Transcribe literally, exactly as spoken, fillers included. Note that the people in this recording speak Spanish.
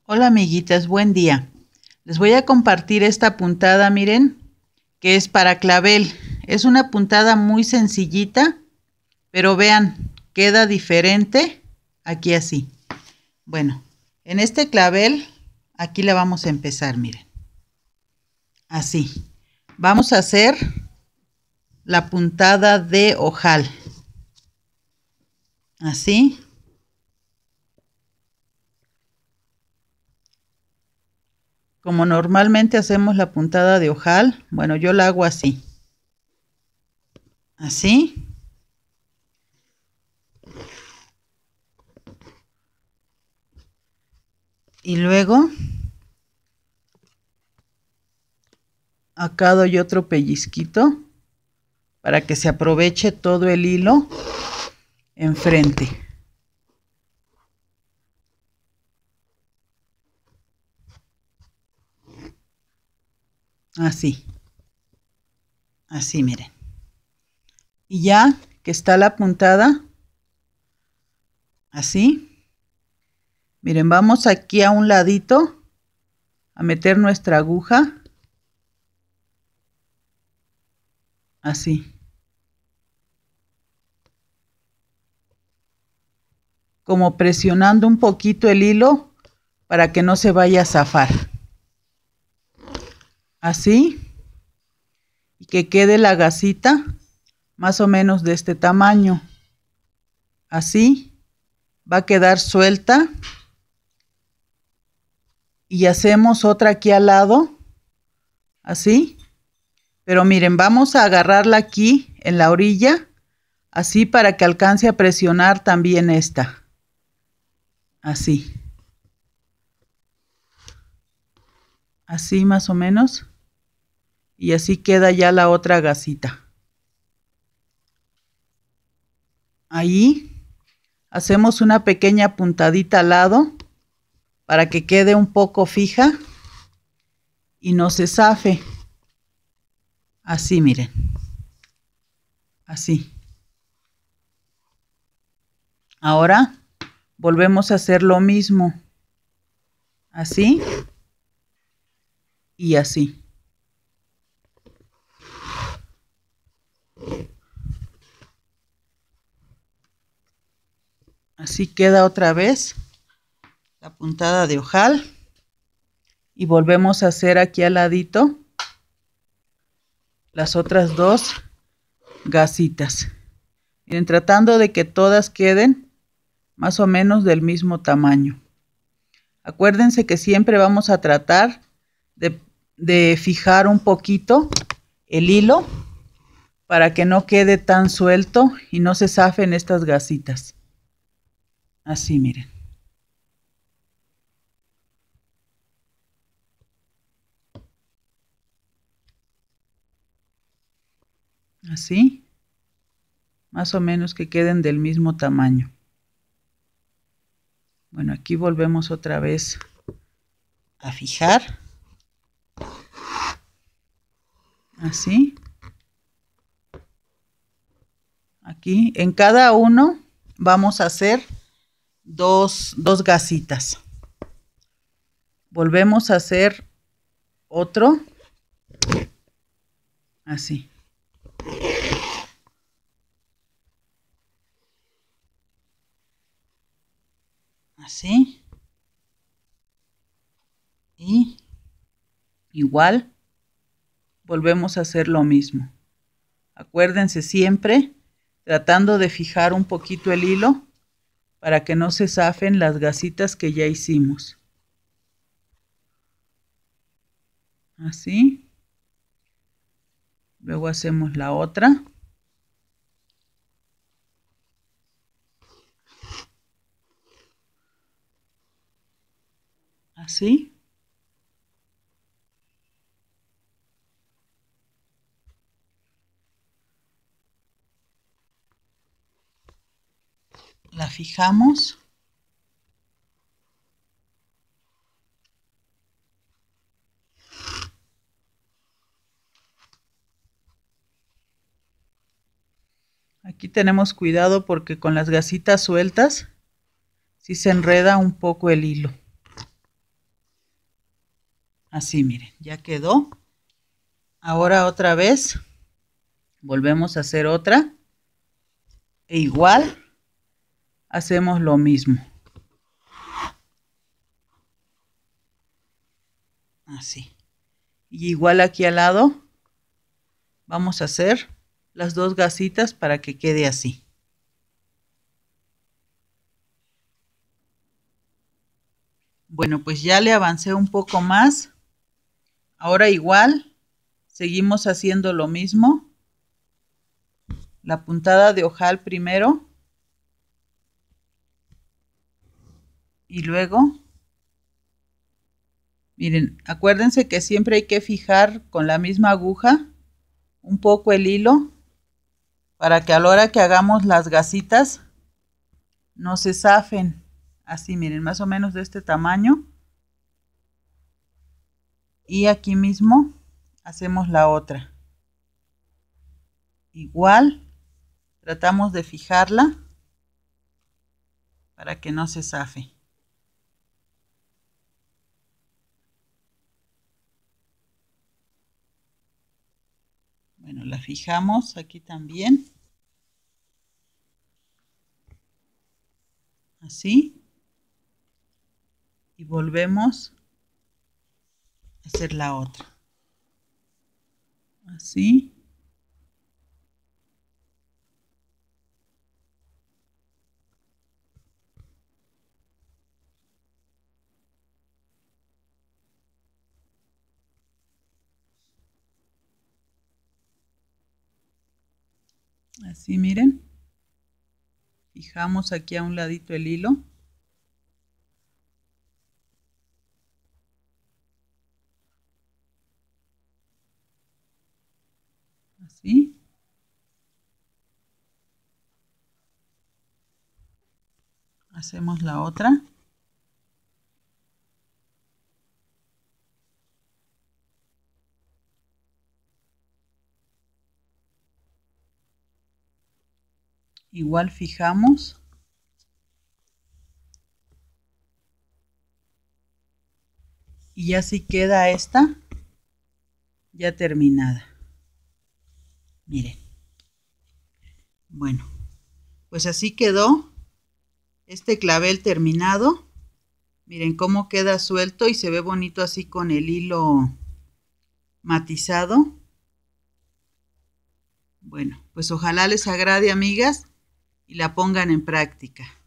Hola amiguitas, buen día. Les voy a compartir esta puntada, miren, que es para clavel. Es una puntada muy sencillita, pero vean, queda diferente aquí así. Bueno, en este clavel, aquí la vamos a empezar, miren. Así. Vamos a hacer la puntada de ojal. Así. Como normalmente hacemos la puntada de ojal, bueno, yo la hago así. Así. Y luego, acá doy otro pellizquito para que se aproveche todo el hilo enfrente. Así. Así, miren. Y ya que está la puntada, así, miren, vamos aquí a un ladito a meter nuestra aguja, así, como presionando un poquito el hilo para que no se vaya a zafar, así, y que quede la gasita más o menos de este tamaño, así, va a quedar suelta. Y hacemos otra aquí al lado, así, pero miren, vamos a agarrarla aquí en la orilla, así para que alcance a presionar también esta, así, así más o menos, y así queda ya la otra gasita. Ahí hacemos una pequeña puntadita al lado, para que quede un poco fija y no se zafe. Así, miren. Así. Ahora volvemos a hacer lo mismo. Así. Y así. Así queda otra vez la puntada de ojal. Y volvemos a hacer aquí al ladito las otras dos gasitas. Miren, tratando de que todas queden más o menos del mismo tamaño. Acuérdense que siempre vamos a tratar de, de fijar un poquito el hilo para que no quede tan suelto y no se zafen estas gasitas. Así, miren. Así, más o menos que queden del mismo tamaño. Bueno, aquí volvemos otra vez a fijar. Así. Aquí, en cada uno vamos a hacer dos, dos gasitas. Volvemos a hacer otro. Así. Así. Y igual volvemos a hacer lo mismo. Acuérdense siempre tratando de fijar un poquito el hilo para que no se zafen las gasitas que ya hicimos. Así. Luego hacemos la otra. Así. La fijamos. Aquí tenemos cuidado porque con las gasitas sueltas sí se enreda un poco el hilo. Así, miren, ya quedó. Ahora otra vez volvemos a hacer otra. E igual hacemos lo mismo. Así. Y igual aquí al lado vamos a hacer las dos gasitas para que quede así. Bueno, pues ya le avancé un poco más. Ahora igual seguimos haciendo lo mismo. La puntada de ojal primero. Y luego, miren, acuérdense que siempre hay que fijar con la misma aguja un poco el hilo para que a la hora que hagamos las gasitas no se zafen. Así, miren, más o menos de este tamaño. Y aquí mismo hacemos la otra. Igual, tratamos de fijarla para que no se zafe. Bueno, la fijamos aquí también. Así. Y volvemos a hacer la otra. Así. Así, miren. Fijamos aquí a un ladito el hilo. Así. Hacemos la otra. Igual fijamos. Y así queda esta ya terminada. Miren. Bueno, pues así quedó este clavel terminado. Miren cómo queda suelto y se ve bonito así con el hilo matizado. Bueno, pues ojalá les agrade, amigas, y la pongan en práctica.